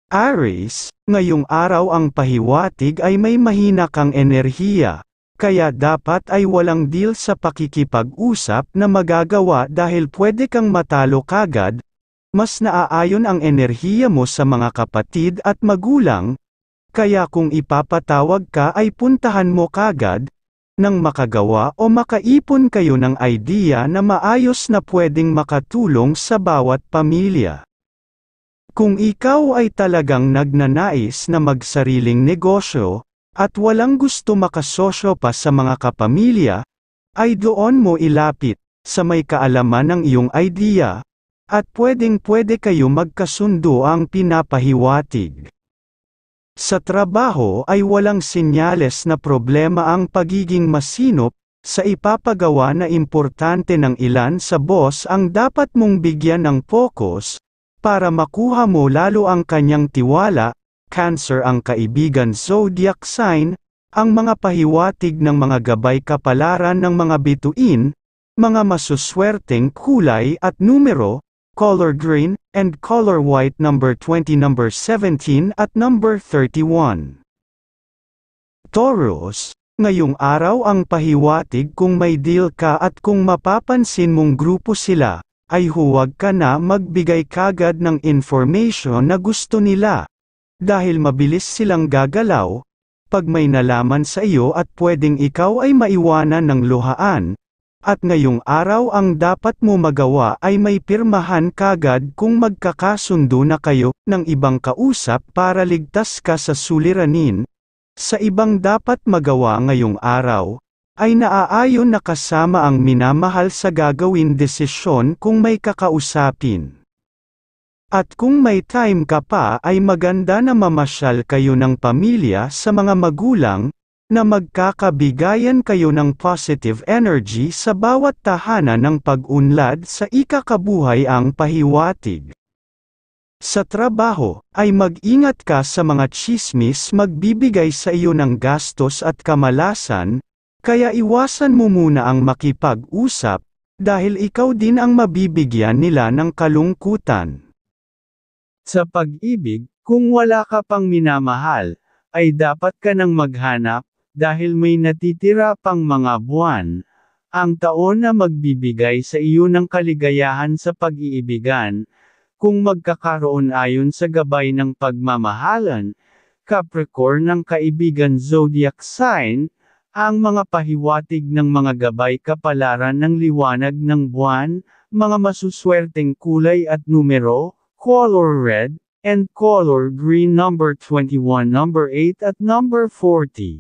Aries, ngayong araw ang pahiwatig ay may mahina kang enerhiya, kaya dapat ay walang deal sa pakikipag-usap na magagawa dahil pwede kang matalo kagad. Mas naaayon ang enerhiya mo sa mga kapatid at magulang, kaya kung ipapatawag ka ay puntahan mo kagad, nang makagawa o makaipon kayo ng idea na maayos na pwedeng makatulong sa bawat pamilya. Kung ikaw ay talagang nagnanais na magsariling negosyo, at walang gusto makasosyo pa sa mga kapamilya, ay doon mo ilapit, sa may kaalaman ng iyong idea, at pwedeng-pwede kayo magkasundo ang pinapahiwatig. Sa trabaho ay walang senyales na problema ang pagiging masinop, sa ipapagawa na importante ng ilan sa boss ang dapat mong bigyan ng focus, para makuha mo lalo ang kanyang tiwala. Cancer ang kaibigan zodiac sign, ang mga pahiwatig ng mga gabay kapalaran ng mga bituin, mga masuswerteng kulay at numero, color green, and color white number 20, number 17 at number 31. Taurus, ngayong araw ang pahiwatig kung may deal ka at kung mapapansin mong grupo sila, ay huwag ka na magbigay kagad ng information na gusto nila. Dahil mabilis silang gagalaw, pag may nalaman sa iyo at pwedeng ikaw ay maiwanan ng luhaan, at ngayong araw ang dapat mo magawa ay may pirmahan kagad kung magkakasundo na kayo ng ibang kausap para ligtas ka sa suliranin. Sa ibang dapat magawa ngayong araw, ay naaayon na kasama ang minamahal sa gagawin desisyon kung may kakausapin. At kung may time ka pa ay maganda na mamasyal kayo ng pamilya sa mga magulang, na magkakabigayan kayo ng positive energy sa bawat tahanan ng pag-unlad sa ikakabuhay ang pahiwatig. Sa trabaho, ay mag-ingat ka sa mga tsismis magbibigay sa iyo ng gastos at kamalasan, kaya iwasan mo muna ang makipag-usap, dahil ikaw din ang mabibigyan nila ng kalungkutan. Sa pag-ibig, kung wala ka pang minamahal, ay dapat ka nang maghanap, dahil may natitira pang mga buwan, ang taon na magbibigay sa iyo ng kaligayahan sa pag-iibigan, kung magkakaroon ayon sa gabay ng pagmamahalan. Capricorn ng kaibigan zodiac sign, ang mga pahiwatig ng mga gabay kapalaran ng liwanag ng buwan, mga masuswerteng kulay at numero, color red, and color green number 21, number 8 at number 40.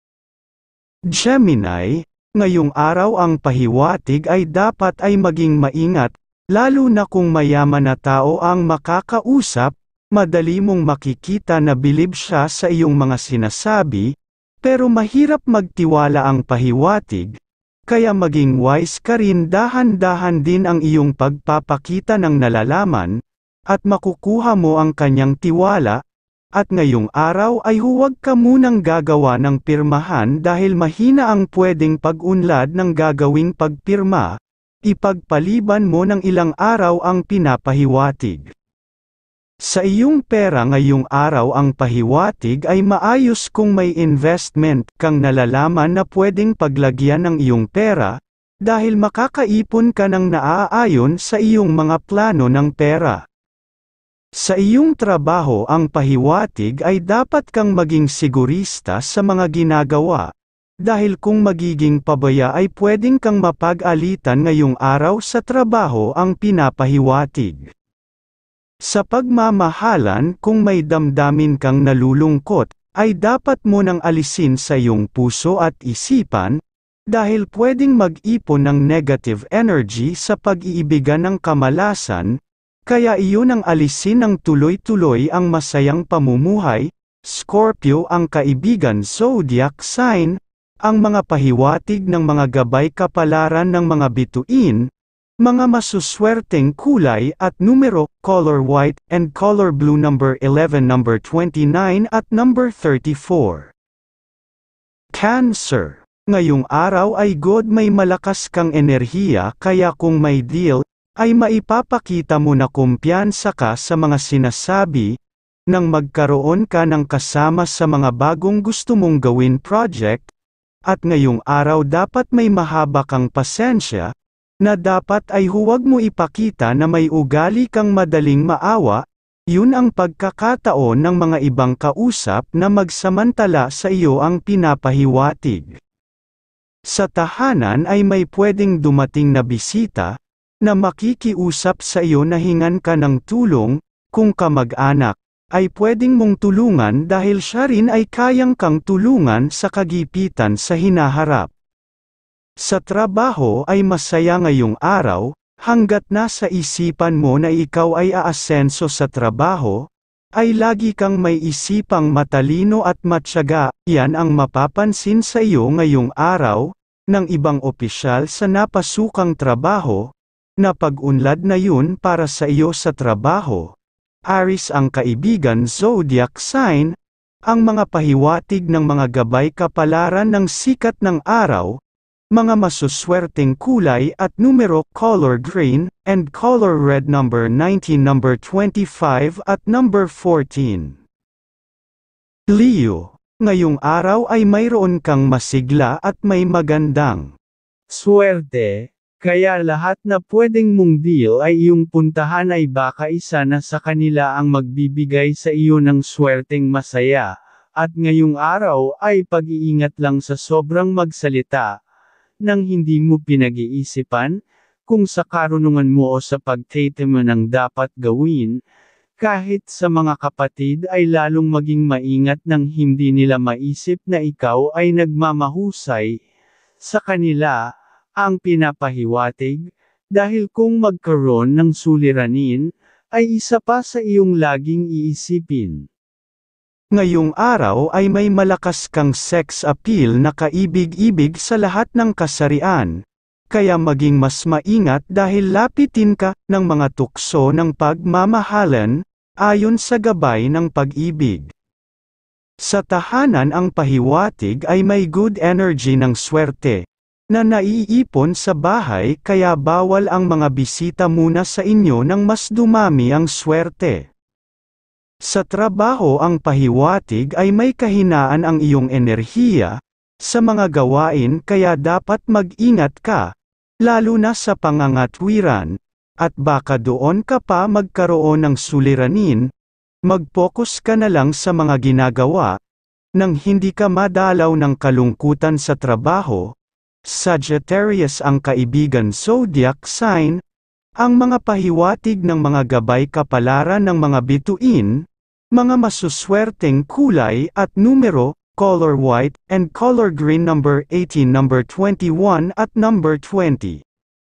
Gemini, ngayong araw ang pahiwatig ay dapat ay maging maingat, lalo na kung mayaman na tao ang makakausap, madali mong makikita na bilib siya sa iyong mga sinasabi, pero mahirap magtiwala ang pahiwatig, kaya maging wise ka rin, dahan-dahan din ang iyong pagpapakita ng nalalaman, at makukuha mo ang kanyang tiwala, at ngayong araw ay huwag ka munang gagawa ng pirmahan dahil mahina ang pwedeng pag-unlad ng gagawing pagpirma, ipagpaliban mo ng ilang araw ang pinapahiwatig. Sa iyong pera ngayong araw ang pahiwatig ay maayos kung may investment kang nalalaman na pwedeng paglagyan ng iyong pera, dahil makakaipon ka ng naaayon sa iyong mga plano ng pera. Sa iyong trabaho ang pahiwatig ay dapat kang maging sigurista sa mga ginagawa, dahil kung magiging pabaya ay pwedeng kang mapag-alitan ngayong araw sa trabaho ang pinapahiwatig. Sa pagmamahalan kung may damdamin kang nalulungkot, ay dapat mo nang alisin sa iyong puso at isipan, dahil pwedeng mag-ipon ng negative energy sa pag-iibigan ng kamalasan, kaya iyon ang alisin ng tuloy-tuloy ang masayang pamumuhay. Scorpio ang kaibigan zodiac sign, ang mga pahiwatig ng mga gabay kapalaran ng mga bituin, mga masuswerteng kulay at numero, color white, and color blue number 11, number 29 at number 34. Cancer, ngayong araw ay good, may malakas kang enerhiya, kaya kung may deal, ay maipapakita mo na kumpiyansa ka sa mga sinasabi, nang magkaroon ka ng kasama sa mga bagong gusto mong gawin project, at ngayong araw dapat may mahaba kang pasensya, na dapat ay huwag mo ipakita na may ugali kang madaling maawa, yun ang pagkakataon ng mga ibang kausap na magsamantala sa iyo ang pinapahiwatig. Sa tahanan ay may pwedeng dumating na bisita, na makikiusap sa iyo na hingan ka ng tulong, kung kamag-anak, ay pwedeng mong tulungan dahil siya rin ay kayang kang tulungan sa kagipitan sa hinaharap. Sa trabaho ay masaya ngayong araw, hanggat nasa isipan mo na ikaw ay aasenso sa trabaho, ay lagi kang may isipang matalino at matyaga, yan ang mapapansin sa iyo ngayong araw, ng ibang opisyal sa napasukang trabaho, na pag-unlad na yun para sa iyo sa trabaho. Aries ang kaibigan zodiac sign, ang mga pahiwatig ng mga gabay kapalaran ng sikat ng araw, mga masuswerteng kulay at numero color green, and color red number 19, number 25 at number 14. Leo, ngayong araw ay mayroon kang masigla at may magandang swerte, kaya lahat na pwedeng mong deal ay iyong puntahan ay baka isa na sa kanila ang magbibigay sa iyo ng swerteng masaya, at ngayong araw ay pag-iingat lang sa sobrang magsalita, nang hindi mo pinag-iisipan, kung sa karunungan mo o sa pagtate mo ng dapat gawin, kahit sa mga kapatid ay lalong maging maingat nang hindi nila maisip na ikaw ay nagmamahusay sa kanila, ang pinapahiwatig, dahil kung magkaroon ng suliranin, ay isa pa sa iyong laging iisipin. Ngayong araw ay may malakas kang sex appeal na kaibig-ibig sa lahat ng kasarian, kaya maging mas maingat dahil lapitin ka ng mga tukso ng pagmamahalan, ayon sa gabay ng pag-ibig. Sa tahanan ang pahiwatig ay may good energy ng swerte, na naiipon sa bahay kaya bawal ang mga bisita muna sa inyo nang mas dumami ang swerte. Sa trabaho ang pahiwatig ay may kahinaan ang iyong enerhiya, sa mga gawain kaya dapat mag-ingat ka, lalo na sa pangangatwiran, at baka doon ka pa magkaroon ng suliranin, mag-focus ka na lang sa mga ginagawa, nang hindi ka madalaw ng kalungkutan sa trabaho. Sagittarius ang kaibigan zodiac sign, ang mga pahiwatig ng mga gabay kapalaran ng mga bituin, mga masuswerteng kulay at numero, color white, and color green number 18, number 21 at number 20.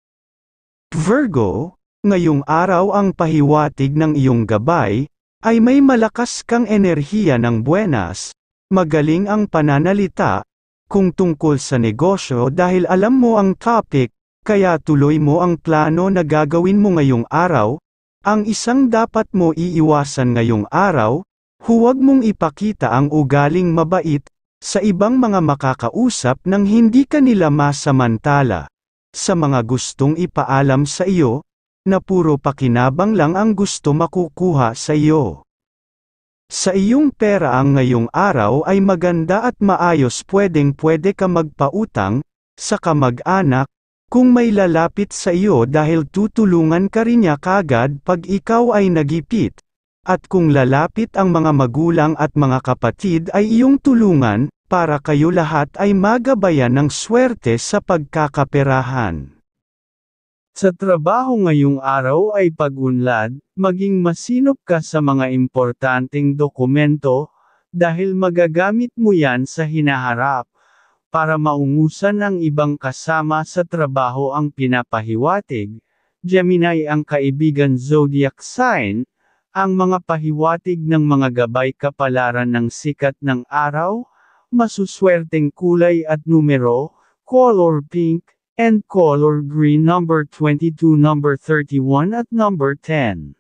Virgo, ngayong araw ang pahiwatig ng iyong gabay, ay may malakas kang enerhiya ng buenas, magaling ang pananalita, kung tungkol sa negosyo dahil alam mo ang topic, kaya tuloy mo ang plano na gagawin mo ngayong araw. Ang isang dapat mo iiwasan ngayong araw, huwag mong ipakita ang ugaling mabait, sa ibang mga makakausap nang hindi ka nila masamantala. Sa mga gustong ipaalam sa iyo, na puro pakinabang lang ang gusto makukuha sa iyo. Sa iyong pera ang ngayong araw ay maganda at maayos pwede ka magpautang, sa kamag-anak, kung may lalapit sa iyo dahil tutulungan ka rin niya kagad pag ikaw ay nagipit, at kung lalapit ang mga magulang at mga kapatid ay iyong tulungan, para kayo lahat ay magabayan ng swerte sa pagkakaperahan. Sa trabaho ngayong araw ay pag-unlad, maging masinop ka sa mga importanteng dokumento, dahil magagamit mo yan sa hinaharap. Para maungusan ang ibang kasama sa trabaho ang pinapahiwatig, Gemini ang kaibigan zodiac sign, ang mga pahiwatig ng mga gabay kapalaran ng sikat ng araw, masuswerteng kulay at numero, color pink, and color green number 22, number 31 at number 10.